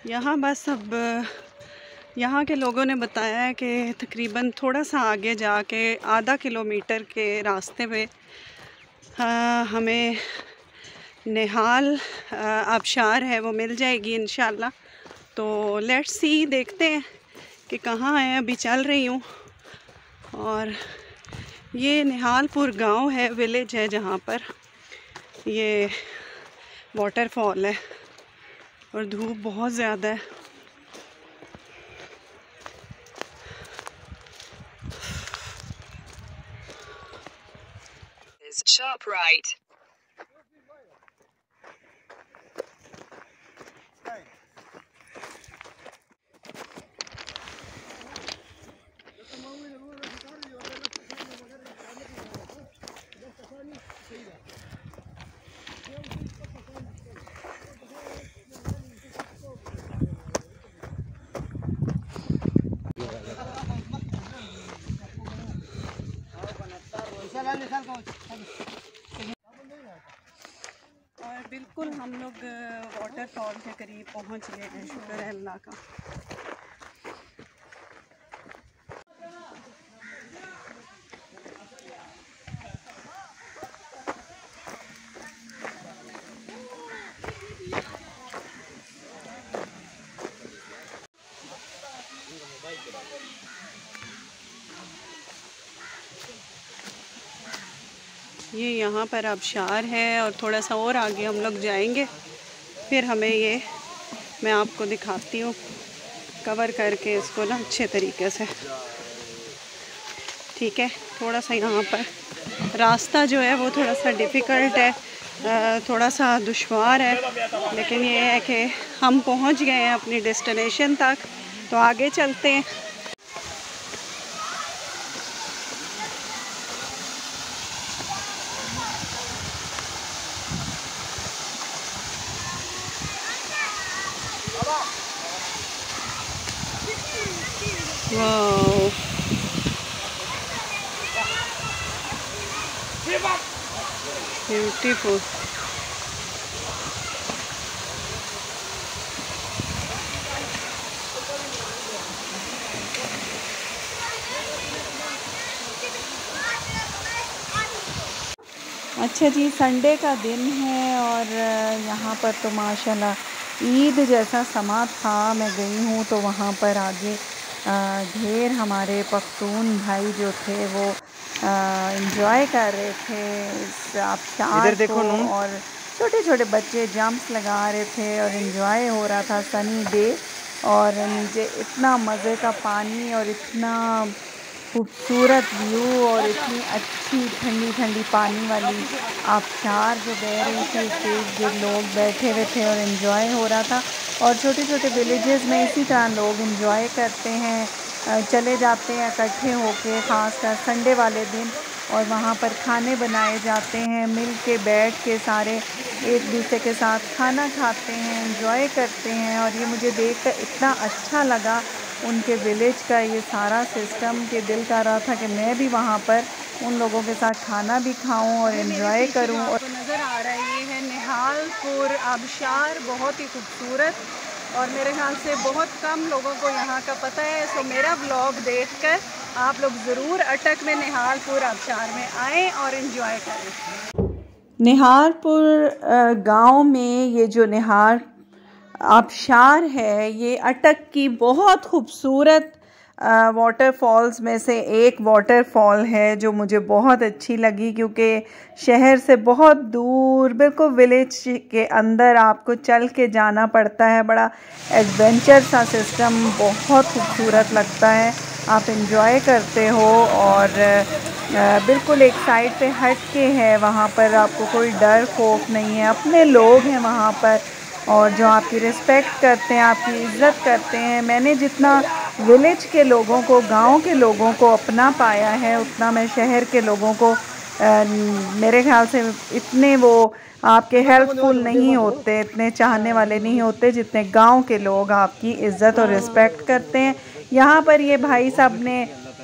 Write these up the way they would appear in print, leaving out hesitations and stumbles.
यहाँ बस अब यहाँ के लोगों ने बताया है कि तकरीबन थोड़ा सा आगे जाके आधा किलोमीटर के रास्ते पे हमें निहाल आबशार है वो मिल जाएगी इंशाल्लाह। तो लेट्स सी, देखते हैं कि कहाँ है। अभी चल रही हूँ और ये निहालपुर गांव है, विलेज है जहाँ पर ये वाटरफॉल है और धूप बहुत ज़्यादा है। Sharp right. और बिल्कुल हम लोग वाटरफॉल के करीब पहुंच गए हैं, शुक्र है अल्लाह का। ये यहाँ पर आबशार है और थोड़ा सा और आगे हम लोग जाएंगे, फिर हमें ये मैं आपको दिखाती हूँ कवर करके इसको ना अच्छे तरीके से। ठीक है, थोड़ा सा यहाँ पर रास्ता जो है वो थोड़ा सा डिफ़िकल्ट है, थोड़ा सा दुश्वार है, लेकिन ये है कि हम पहुँच गए हैं अपनी डेस्टिनेशन तक। तो आगे चलते हैं। Wow, beautiful. अच्छा जी, संडे का दिन है और यहाँ पर तो माशाल्लाह ईद जैसा समा था। मैं गई हूँ तो वहाँ पर आगे ढेर हमारे पख्तून भाई जो थे वो एंजॉय कर रहे थे इस आबशार को, और छोटे छोटे बच्चे जंप्स लगा रहे थे और एंजॉय हो रहा था। सनी डे और नीचे इतना मज़े का पानी और इतना खूबसूरत व्यू और इतनी अच्छी ठंडी ठंडी पानी वाली आबशार जो बह रही थी, उस जो लोग बैठे हुए थे और एंजॉय हो रहा था। और छोटे छोटे विलेजेस में इसी तरह लोग एंजॉय करते हैं, चले जाते हैं इकट्ठे होके, ख़ासकर संडे वाले दिन, और वहाँ पर खाने बनाए जाते हैं, मिल के बैठ के सारे एक दूसरे के साथ खाना खाते हैं, एंजॉय करते हैं। और ये मुझे देखकर इतना अच्छा लगा उनके विलेज का ये सारा सिस्टम, के दिल कर रहा था कि मैं भी वहाँ पर उन लोगों के साथ खाना भी खाऊं और एंजॉय करूं। और नज़र आ रहा है ये है निहालपुर आबशार, बहुत ही खूबसूरत, और मेरे ख्याल से बहुत कम लोगों को यहाँ का पता है। सो मेरा ब्लॉग देखकर आप लोग ज़रूर अटक में निहालपुर आबशार में आएँ और एंजॉय करें। निहालपुर गांव में ये जो निहाल आबशार है, ये अटक की बहुत खूबसूरत वाटरफॉल्स में से एक वाटरफॉल है जो मुझे बहुत अच्छी लगी, क्योंकि शहर से बहुत दूर बिल्कुल विलेज के अंदर आपको चल के जाना पड़ता है। बड़ा एडवेंचर सा सिस्टम, बहुत खूबसूरत लगता है, आप एंजॉय करते हो। और बिल्कुल एक साइड पे हट के है, वहाँ पर आपको कोई डर खौफ नहीं है, अपने लोग हैं वहाँ पर और जो आपकी रिस्पेक्ट करते हैं, आपकी इज़्ज़त करते हैं। मैंने जितना विलेज के लोगों को, गांव के लोगों को अपना पाया है, उतना मैं शहर के लोगों को मेरे ख्याल से इतने वो आपके हेल्पफुल नहीं होते, इतने चाहने वाले नहीं होते जितने गांव के लोग आपकी इज़्ज़त और रिस्पेक्ट करते हैं। यहाँ पर ये भाई साहब ने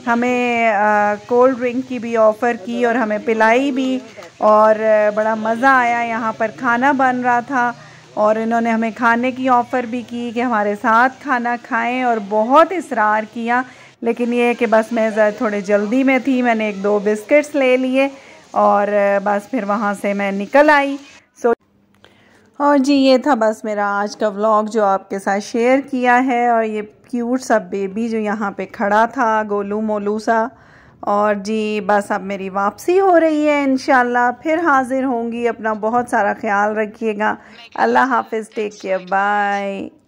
हमें कोल्ड ड्रिंक की भी ऑफ़र की और हमें पिलाई भी, और बड़ा मज़ा आया। यहाँ पर खाना बन रहा था और इन्होंने हमें खाने की ऑफ़र भी की कि हमारे साथ खाना खाएं, और बहुत इसरार किया, लेकिन ये है कि बस मैं थोड़े जल्दी में थी। मैंने 1-2 बिस्किट्स ले लिए और बस फिर वहाँ से मैं निकल आई। और जी ये था बस मेरा आज का व्लॉग जो आपके साथ शेयर किया है। और ये क्यूट सा बेबी जो यहाँ पे खड़ा था, गोलू मोलू सा। और जी बस अब मेरी वापसी हो रही है, इंशाल्लाह फिर हाजिर होंगी। अपना बहुत सारा ख्याल रखिएगा। अल्लाह हाफिज़, टेक केयर, बाय।